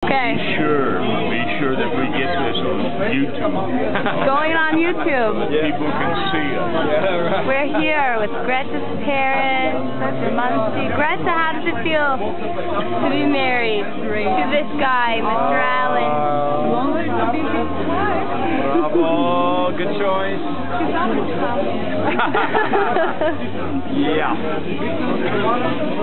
Okay. Be sure that we get this on YouTube. Going on YouTube. People can see us. We're here with Greta's parents, Mr. Muncie. Greta, how does it feel to be married to this guy, Mr. Allen? Bravo, good choice. Yeah.